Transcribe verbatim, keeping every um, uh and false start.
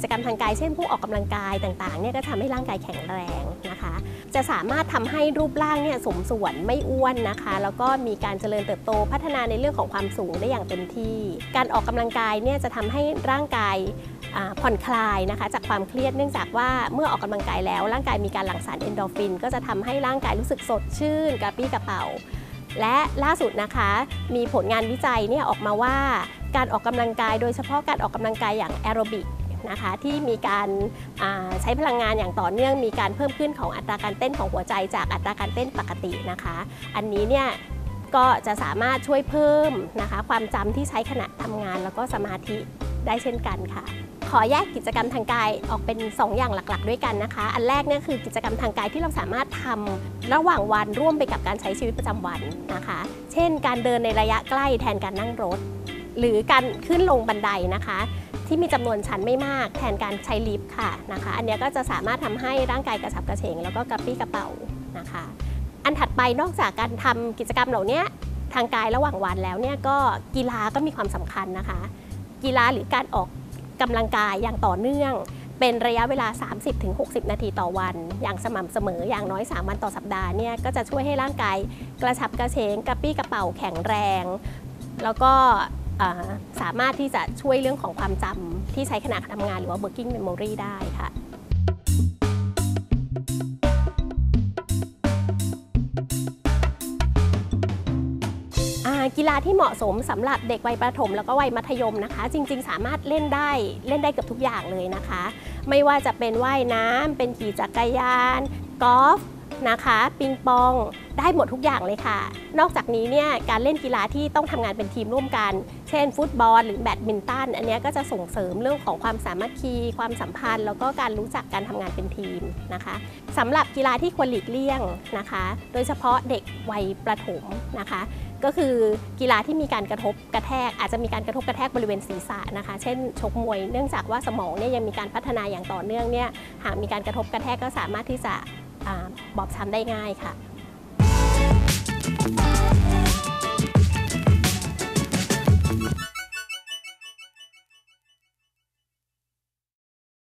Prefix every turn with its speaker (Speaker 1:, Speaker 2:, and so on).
Speaker 1: จกรรมทางกายเช่นพวกออกกำลังกายต่างๆเนี่ยก็ทำให้ร่างกายแข็งแรงนะคะจะสามารถทำให้รูปร่างเนี่ยสมส่วนไม่อ้วนนะคะแล้วก็มีการเจริญเติบโตพัฒนาในเรื่องของความสูงได้อย่างเต็มที่การออกกำลังกายเนี่ยจะทำให้ร่างกายผ่อนคลายนะคะจากความเครียดเนื่องจากว่าเมื่อออกกำลังกายแล้วร่างกายมีการหลั่งสารเอนโดรฟินก็จะทำให้ร่างกายรู้สึกสดชื่นกระปรี้กระเป๋าและล่าสุดนะคะมีผลงานวิจัยเนี่ยออกมาว่าการออกกำลังกายโดยเฉพาะการออกกำลังกายอย่างแอโรบิกนะคะที่มีการใช้พลังงานอย่างต่อเนื่องมีการเพิ่มขึ้นของอัตราการเต้นของหัวใจจากอัตราการเต้นปกตินะคะอันนี้เนี่ยก็จะสามารถช่วยเพิ่มนะคะความจำที่ใช้ขณะทำงานแล้วก็สมาธิได้เช่นกันค่ะขอแยกกิจกรรมทางกายออกเป็นสองอย่างหลักๆด้วยกันนะคะอันแรกเนี่ยคือกิจกรรมทางกายที่เราสามารถทำระหว่างวันร่วมไปกับการใช้ชีวิตประจำวันนะคะเช่นการเดินในระยะใกล้แทนการนั่งรถหรือการขึ้นลงบันไดนะคะที่มีจำนวนชั้นไม่มากแทนการใช้ลิฟต์ค่ะนะคะอันนี้ก็จะสามารถทำให้ร่างกายกระฉับกระเฉงแล้วก็กระปรี้กระเป๋านะคะอันถัดไปนอกจากการทำกิจกรรมเหล่านี้ทางกายระหว่างวันแล้วเนี่ยก็กีฬาก็มีความสำคัญนะคะกีฬาหรือการออกกำลังกายอย่างต่อเนื่องเป็นระยะเวลา สามสิบถึงหกสิบ นาทีต่อวันอย่างสม่ำเสมออย่างน้อยสามวันต่อสัปดาห์เนี่ยก็จะช่วยให้ร่างกายกระฉับกระเฉงกระปรี้กระเป๋าแข็งแรงแล้วก็สามารถที่จะช่วยเรื่องของความจำที่ใช้ขณะทำงานหรือว่า working memory ได้ค่ะกีฬาที่เหมาะสมสำหรับเด็กวัยประถมแล้วก็วัยมัธยมนะคะจริงๆสามารถเล่นได้เล่นได้เกือบทุกอย่างเลยนะคะไม่ว่าจะเป็นว่ายน้ำเป็นขี่จักรยานกอล์ฟนะคะปิงปองได้หมดทุกอย่างเลยค่ะนอกจากนี้เนี่ยการเล่นกีฬาที่ต้องทำงานเป็นทีมร่วมกันเช่นฟุตบอลหรือแบดมินตันอันนี้ก็จะส่งเสริมเรื่องของความสามัคคีความสัมพันธ์แล้วก็การรู้จักการทำงานเป็นทีมนะคะสำหรับกีฬาที่ควรหลีกเลี่ยงนะคะโดยเฉพาะเด็กวัยประถมนะคะก็คือกีฬาที่มีการกระทบกระแทกอาจจะมีการกระทบกระแทกบริเวณศีรษะนะคะเช่นชกมวยเนื่องจากว่าสมองเนี่ยยังมีการพัฒนาอย่างต่อเนื่องเนี่ยหากมีการกระทบกระแทกก็สามารถที่จะบอบช้ำได้ง่ายค่ะ